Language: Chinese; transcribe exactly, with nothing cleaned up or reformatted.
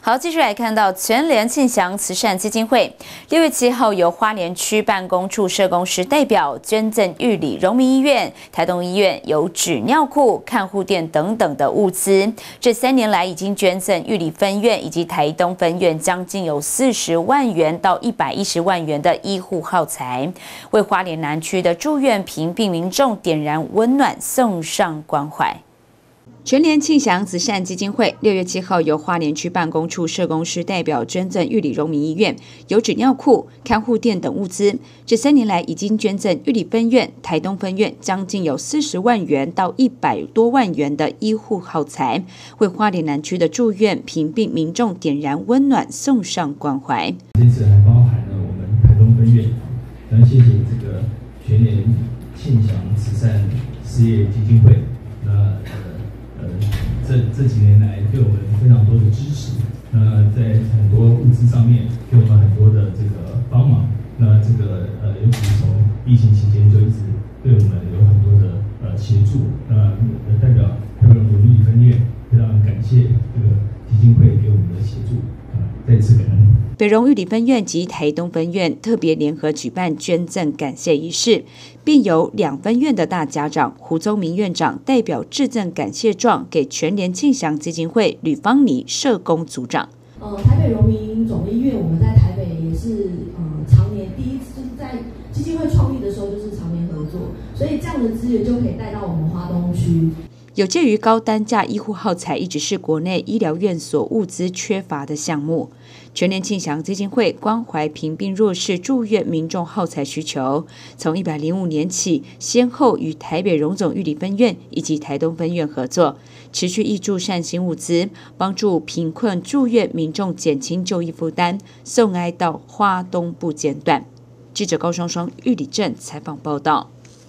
好，继续来看到全联庆祥慈善基金会六月七号由花莲区办公处社工师代表捐赠玉里荣民医院、台东医院有纸尿裤、看护垫等等的物资。这三年来已经捐赠玉里分院以及台东分院将近有四十万元到一百一十万元的医护耗材，为花莲南区的住院贫病民众点燃温暖，送上关怀。 全联庆祥慈善基金会六月七号由花莲区办公处社工师代表捐赠玉里荣民医院有纸尿裤、看护垫等物资。这三年来已经捐赠玉里分院、台东分院将近有四十万元到一百多万元的医护耗材，为花莲南区的住院贫病民众点燃温暖，送上关怀。 这次还包含了我们台东分院，那谢谢这个全联庆祥慈善事业基金会，那呃。 呃，这这几年来对我们非常多的支持，那在很多物资上面给我们很多的这个帮忙。那这个呃，尤其从疫情期间就一直对我们有很多的呃协助。那呃代表台北荣民分院非常感谢这个基金会给我们的协助啊，再次感恩。 北荣玉里分院及台东分院特别联合举办捐赠感谢仪式，并由两分院的大家长胡宗明院长代表致赠感谢状给全联庆祥基金会吕芳妮社工组长。 呃，台北荣民总医院，我们在台北也是呃常年第一次，就是在基金会创立的时候就是常年合作，所以这样的资源就可以带到我们花东区。 有鉴于高单价医护耗材一直是国内医疗院所物资缺乏的项目，全联庆祥基金会关怀贫病弱势住院民众耗材需求，从一百零五年起，先后与台北荣总玉里分院以及台东分院合作，持续挹注善心物资，帮助贫困住院民众减轻就医负担，送哀到花东不间断。记者高双双玉里镇采访报道。